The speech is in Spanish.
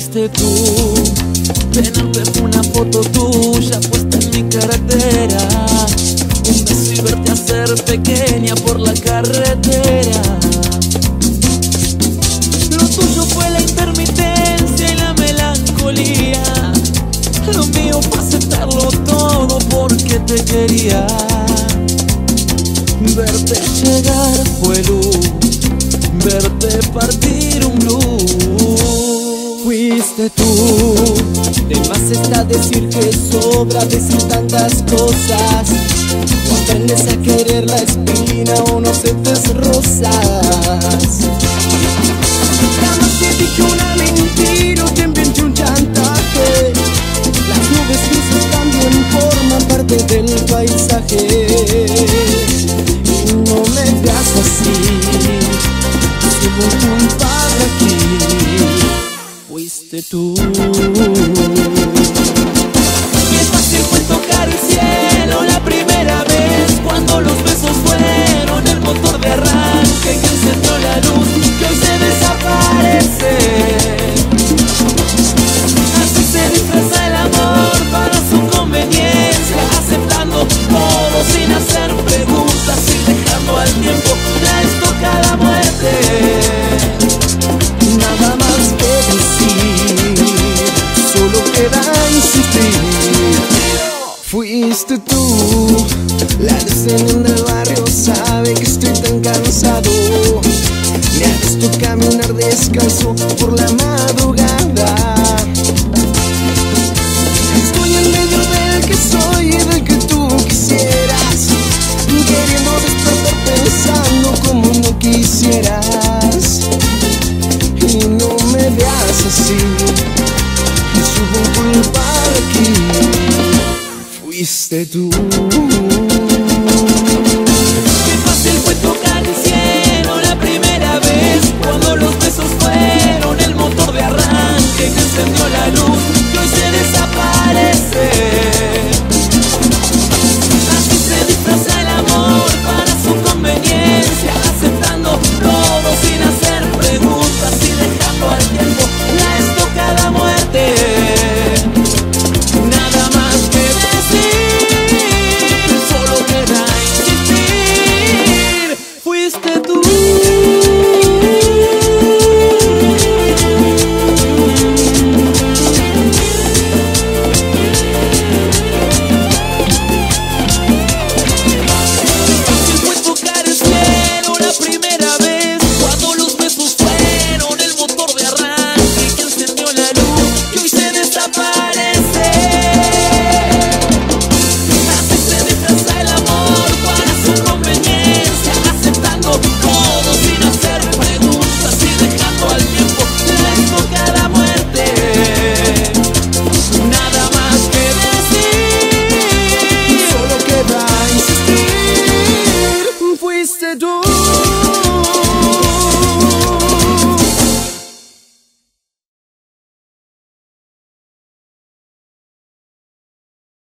fuiste tú. Tenerte fue una foto tuya puesta en mi cartera. Un beso y verte hacer pequeña por la carretera. Lo tuyo fue la intermitencia y la melancolía. Lo mío fue aceptarlo todo porque te quería. Verte llegar fue luz, verte partir un blues. Fuiste tú. De más está decir que sobra decir tantas cosas. No aprendes a querer la espina o no aceptes rosas. Jamás te dije una mentira o te inventé un chantaje. Las nubes grises también forman parte del paisaje. Y no me veas así, sigo culpable aquí. Fuiste tú. Qué fácil fue tocar el cielo la primera vez, cuando los besos fueron el motor de arranque que encendió la luz que hoy se desaparece. Así se disfraza el amor para su conveniencia, aceptando todo sin hacer preguntas y dejando al tiempo la estocada muerte. Nada más que decir, solo queda insistir. Fuiste tú. La escena en el barrio sabe que estoy tan cansado. Me has visto caminar descalzo por la madrugada. Estoy en medio del que soy y del que tú quisieras, queriendo despertar pensando como no quisieras. Y no me veas así, subo culpa aquí. Fuiste tú. Qué fácil fue tocar el cielo la primera vez, cuando los besos fueron el motor de arranque que encendió la luz que hoy se desaparece. Así se disfraza el amor para su conveniencia, aceptando todo sin hacer preguntas y dejando al tiempo la estocada muerte. Nada más que decir, solo queda insistir. Fuiste tú. Fácil fue tocar el cielo la primera vez, cuando los besos fueron el motor de arranque que encendió la luz que hoy se desaparece. Así se disfraza el amor para su conveniencia, aceptando todo sin hacer preguntas y dejando al tiempo la estocada muerte. Nada más que decir, Solo queda insistir. Fuiste tú.